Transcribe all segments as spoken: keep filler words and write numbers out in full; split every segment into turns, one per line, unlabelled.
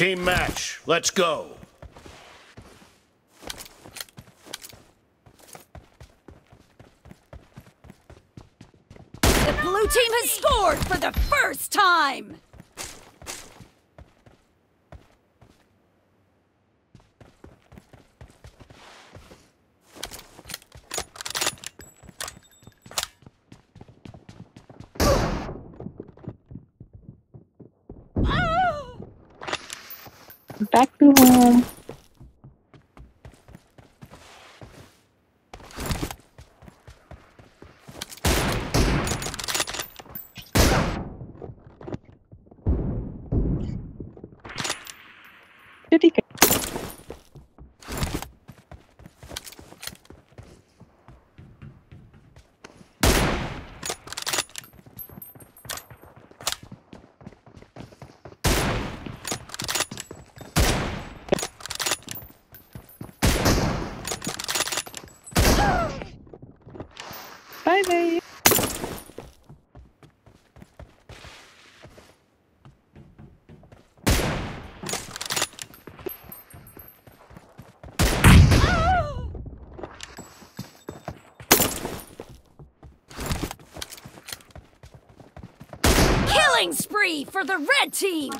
Team match. Let's go.
The blue team has scored for the first time!
Back to home. ठीक है. Bye bye.
Killing spree for the red team!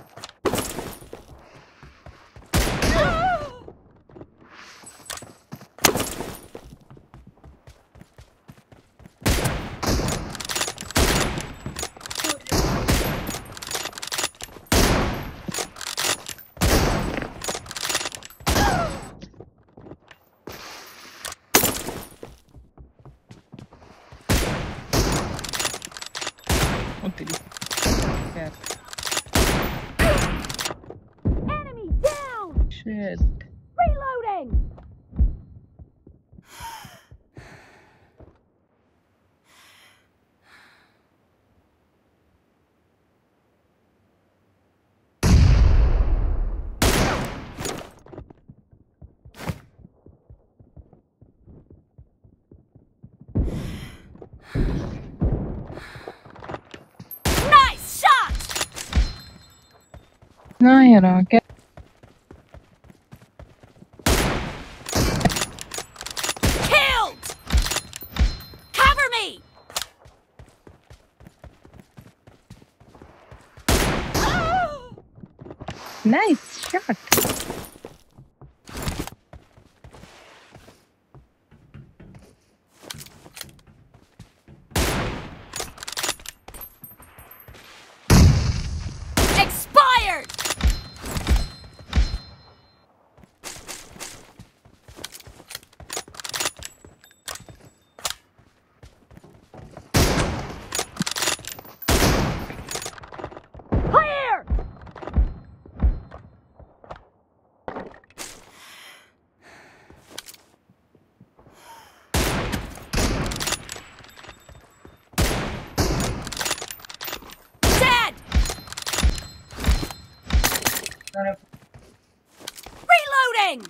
Yeah.
Enemy down!
Shit.
Reloading! Nice shot!
No, you know, get.
Killed! Cover me!
Nice shot.
Expired! Clear! Dead! Reloading!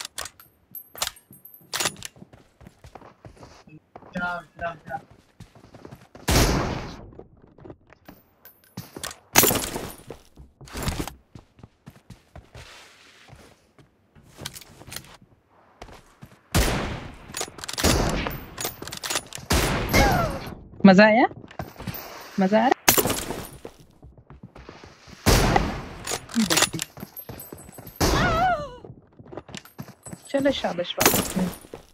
मजा आया? मजा आ रहा? चलो शाबाश वापस में.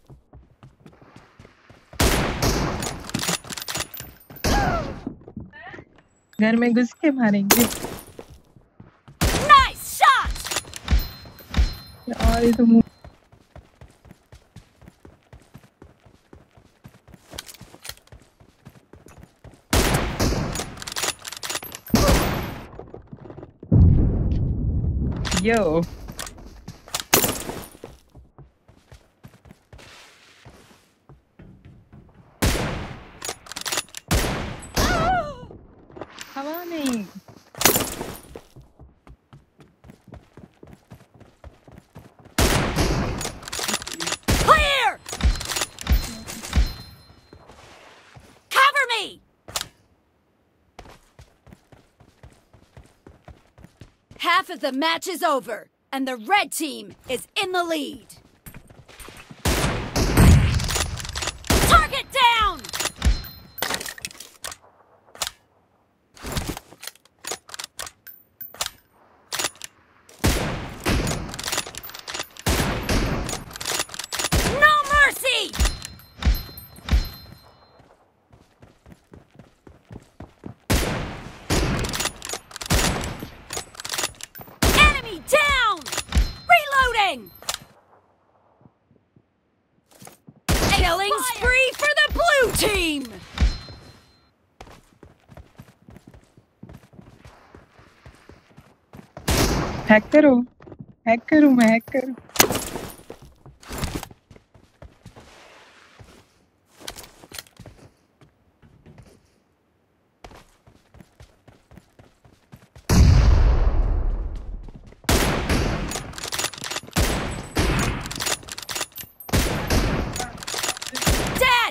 घर में घुस के मारेंगे.
Nice shot!
यार ये तो मुंह. Yo. हवा में.
Clear! Cover me! half of the match is over, and the red team is in the lead. Target down! No mercy! Enemy down! Reloading! Killing spree for the blue team!
Hack करो hack करूँ मैं hack करूँ
Dead!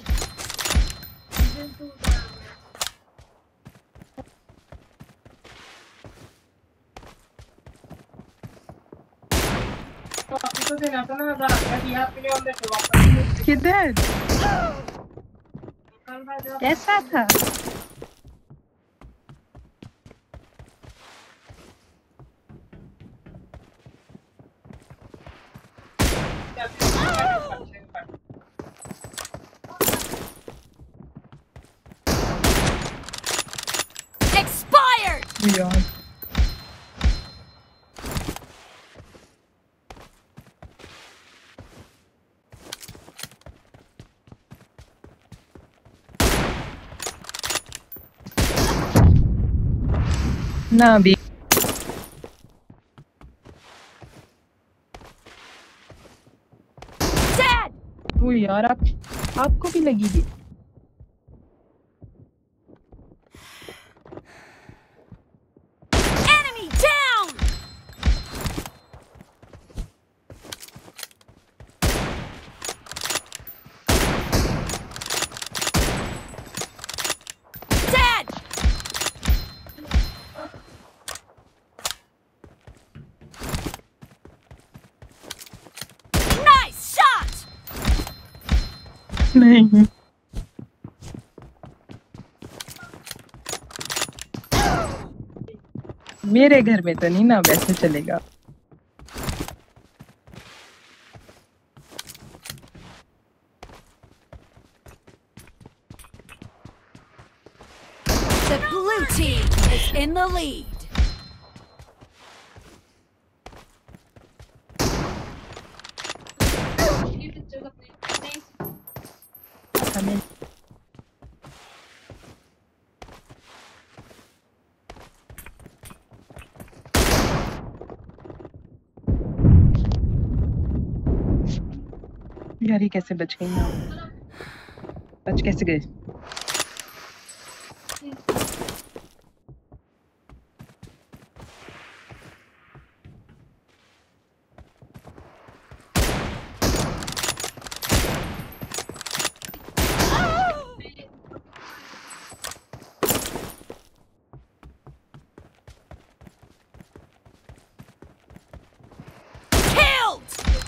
किधर कैसा था
Expired!
यार ना भी
Dead!
वो यार आप आपको भी लगी थी
Enemy down! Dead! Nice shot!
नहीं मेरे घर में तो नहीं ना वैसे चलेगा
The blue team is in the lead.
हमें यार ये कैसे बच गई ना बच कैसे गए
Killed!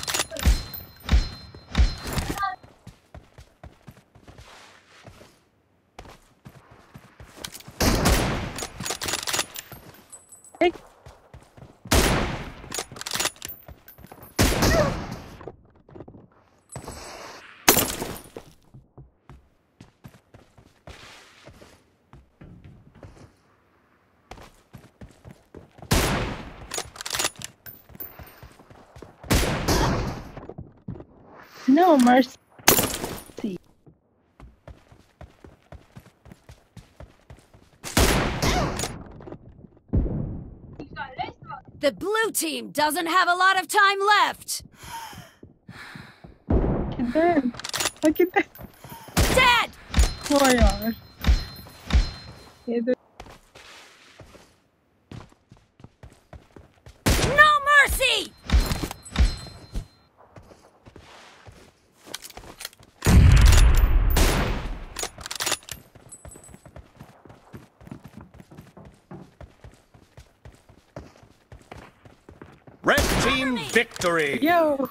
एक No mercy.
The blue team doesn't have a lot of time left.
किधर? वो किधर?
Dead!
ओ यार ये तो
No mercy!
Victory!
Yo!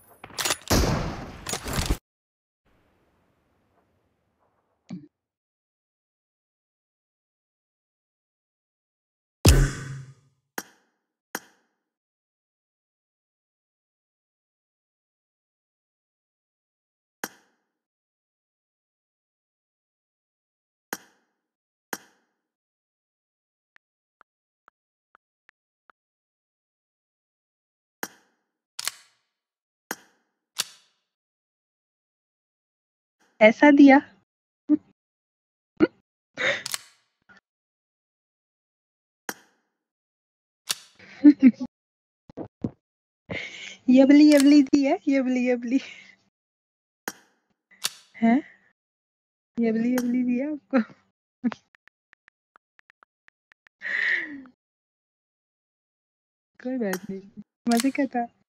ऐसा दिया यबली यबली दिया यबली यबली हैं यबली यबली दिया आपको कोई बात नहीं मजे का था